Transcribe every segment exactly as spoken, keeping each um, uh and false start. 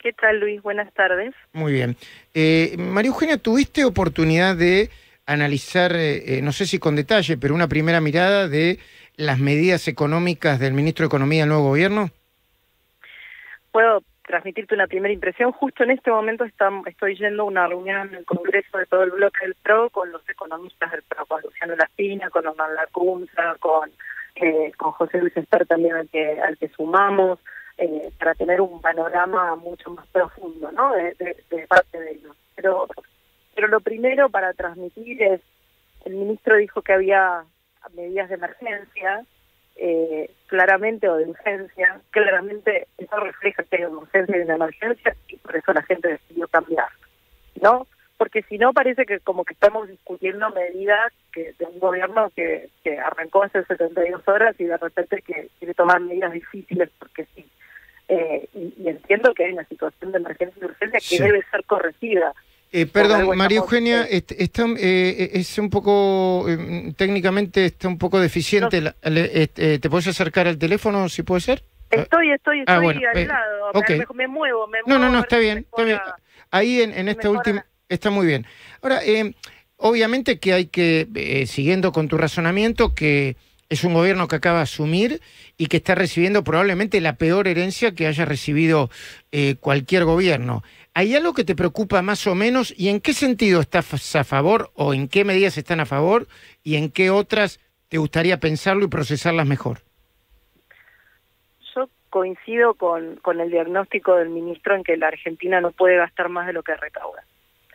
¿Qué tal, Luis? Buenas tardes. Muy bien. Eh, María Eugenia, ¿tuviste oportunidad de analizar, eh, eh, no sé si con detalle, pero una primera mirada de las medidas económicas del ministro de Economía del nuevo gobierno? Puedo transmitirte una primera impresión. Justo en este momento estamos, estoy yendo a una reunión en el Congreso de todo el bloque del P R O con los economistas del P R O, con Luciano Laspina, con Omar Lacunza, con, eh, con José Luis Esper también al que, al que sumamos, eh, para tener un panorama mucho más profundo, ¿no? De, de, de parte de ellos. Pero, pero lo primero para transmitir es, el ministro dijo que había medidas de emergencia, eh, claramente, o de urgencia. Claramente eso refleja que hay una urgencia y una emergencia, y por eso la gente decidió cambiar, ¿no? Porque si no, parece que como que estamos discutiendo medidas que de un gobierno que, que arrancó hace setenta y dos horas y de repente que quiere tomar medidas difíciles porque sí. Eh, y, y entiendo que hay una situación de emergencia y urgencia que sí debe ser corregida. Eh, perdón, María Eugenia, est está, eh, es un poco, eh, técnicamente está un poco deficiente. No. La, le, eh, ¿Te puedes acercar al teléfono, si puede ser? Estoy, estoy, estoy ah, bueno, al eh, lado, okay. me, me muevo, me no, muevo. No, no, está bien, está bien. Ahí en, en esta última, está muy bien. Ahora, eh, obviamente que hay que, eh, siguiendo con tu razonamiento, que es un gobierno que acaba de asumir y que está recibiendo probablemente la peor herencia que haya recibido eh, cualquier gobierno. ¿Hay algo que te preocupa más o menos? ¿Y en qué sentido estás a favor o en qué medidas están a favor y en qué otras te gustaría pensarlo y procesarlas mejor? Yo coincido con, con el diagnóstico del ministro en que la Argentina no puede gastar más de lo que recauda.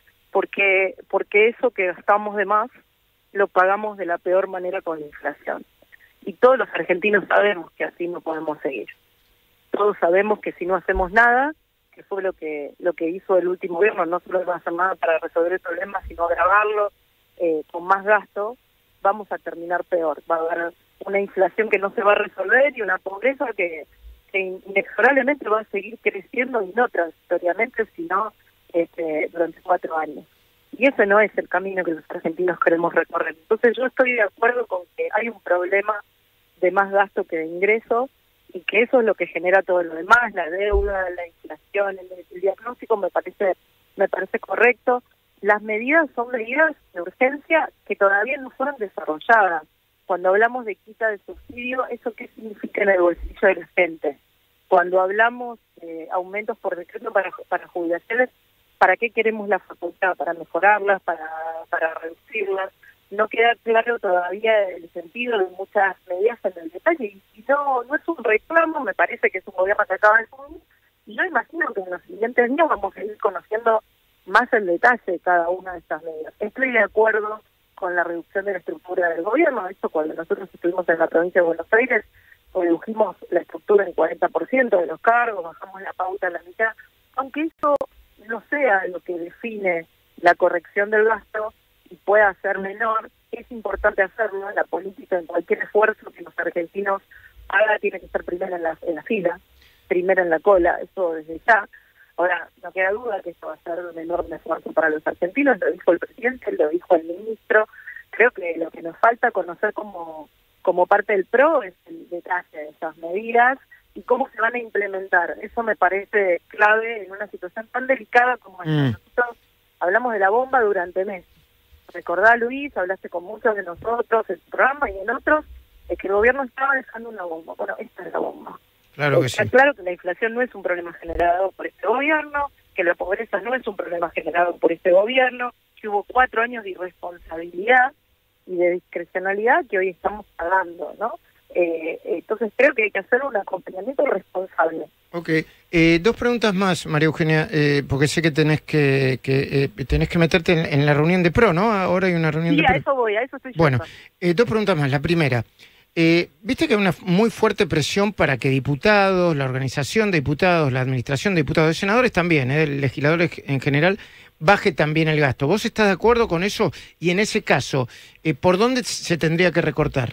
Porque, porque eso que gastamos de más lo pagamos de la peor manera con la inflación. Y todos los argentinos sabemos que así no podemos seguir. Todos sabemos que si no hacemos nada, que fue lo que lo que hizo el último gobierno, no solo va a hacer nada para resolver el problema, sino agravarlo eh, con más gasto, vamos a terminar peor. Va a haber una inflación que no se va a resolver y una pobreza que, que inexorablemente va a seguir creciendo, y no transitoriamente, sino este, durante cuatro años. Y ese no es el camino que los argentinos queremos recorrer. Entonces yo estoy de acuerdo con que hay un problema de más gasto que de ingreso, y que eso es lo que genera todo lo demás, la deuda, la inflación. El, el diagnóstico me parece me parece correcto. Las medidas son medidas de urgencia que todavía no fueron desarrolladas. Cuando hablamos de quita de subsidio, ¿eso qué significa en el bolsillo de la gente? Cuando hablamos de aumentos por decreto para, para jubilaciones, ¿para qué queremos la facultad? ¿Para mejorarlas? ¿Para, para reducirlas? No queda claro todavía el sentido de muchas medidas en el detalle, y no, no es un reclamo, me parece que es un gobierno que acaba de asumir, y yo imagino que en los siguientes días vamos a ir conociendo más el detalle de cada una de estas medidas. Estoy de acuerdo con la reducción de la estructura del gobierno. De hecho, cuando nosotros estuvimos en la provincia de Buenos Aires, redujimos la estructura en cuarenta por ciento de los cargos, bajamos la pauta a la mitad, aunque eso no sea lo que define la corrección del gasto y pueda ser menor, es importante hacerlo. La política, en cualquier esfuerzo que los argentinos hagan, tiene que estar primero en la, en la fila, primero en la cola, eso desde ya. Ahora, no queda duda que esto va a ser un enorme esfuerzo para los argentinos, lo dijo el presidente, lo dijo el ministro. Creo que lo que nos falta conocer como, como parte del P R O es el detalle de esas medidas y cómo se van a implementar. Eso me parece clave en una situación tan delicada como esta. Mm. Nosotros hablamos de la bomba durante meses. Recordá, Luis, hablaste con muchos de nosotros en el programa y en otros, es que el gobierno estaba dejando una bomba. Bueno, esta es la bomba. Claro que Está sí. claro que la inflación no es un problema generado por este gobierno, que la pobreza no es un problema generado por este gobierno, que hubo cuatro años de irresponsabilidad y de discrecionalidad que hoy estamos pagando, ¿no? Eh, entonces creo que hay que hacer un acompañamiento responsable. Ok, eh, dos preguntas más, María Eugenia, eh, porque sé que tenés que, que eh, tenés que meterte en, en la reunión de P R O, ¿no? Ahora hay una reunión sí, de P R O. Sí, a eso voy, a eso estoy Bueno, eh, dos preguntas más. La primera, eh, viste que hay una muy fuerte presión para que diputados, la organización de diputados, la administración de diputados, de senadores también, eh, legisladores en general, baje también el gasto. ¿Vos estás de acuerdo con eso? Y en ese caso, eh, ¿por dónde se tendría que recortar?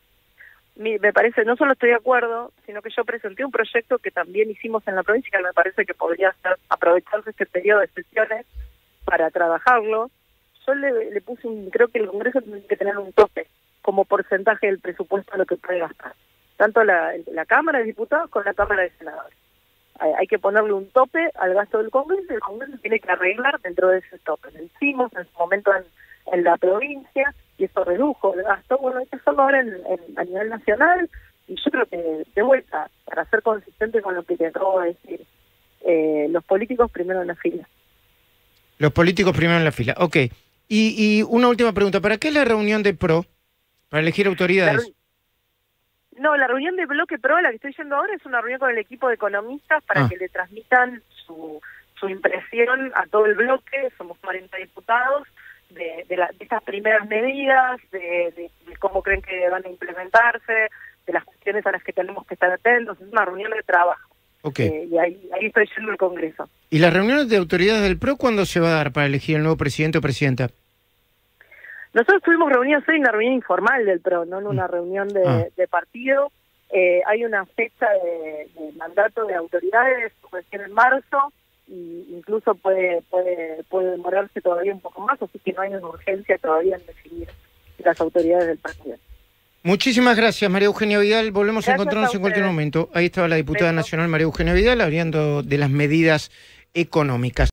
Me parece, no solo estoy de acuerdo, sino que yo presenté un proyecto que también hicimos en la provincia, que me parece que podría ser, aprovecharse este periodo de sesiones para trabajarlo. Yo le, le puse un, creo que el Congreso tiene que tener un tope como porcentaje del presupuesto a lo que puede gastar, tanto la, la Cámara de Diputados como la Cámara de Senadores. hay, hay que ponerle un tope al gasto del Congreso, y el Congreso tiene que arreglar dentro de ese tope. Lo hicimos en su momento en, en la provincia, y eso redujo el gasto. Bueno, hay que hacerlo ahora en, en, a nivel nacional, y yo creo que, de vuelta, para ser consistente con lo que te acabo de decir, eh, los políticos primero en la fila. Los políticos primero en la fila, ok. Y, y una última pregunta, ¿para qué la reunión de PRO? ¿Para elegir autoridades? La, no, la reunión de Bloque PRO, la que estoy yendo ahora, es una reunión con el equipo de economistas para ah. que le transmitan su, su impresión a todo el bloque. Somos cuarenta diputados, de, de, la, de estas primeras medidas, de, de, de cómo creen que van a implementarse, de las cuestiones a las que tenemos que estar atentos. Es una reunión de trabajo. Okay. Eh, y ahí, ahí estoy yendo al Congreso. ¿Y las reuniones de autoridades del PRO cuándo se va a dar para elegir el nuevo presidente o presidenta? Nosotros estuvimos reunidos hoy en una reunión informal del PRO, no en una reunión de, ah. de partido. Eh, hay una fecha de, de mandato de autoridades recién en marzo, y incluso puede, puede, puede demorarse todavía un poco más, así que no hay una urgencia todavía en definir las autoridades del partido. Muchísimas gracias, María Eugenia Vidal. Volvemos gracias a encontrarnos a en cualquier momento. Ahí estaba la diputada Beso. nacional María Eugenia Vidal hablando de las medidas económicas.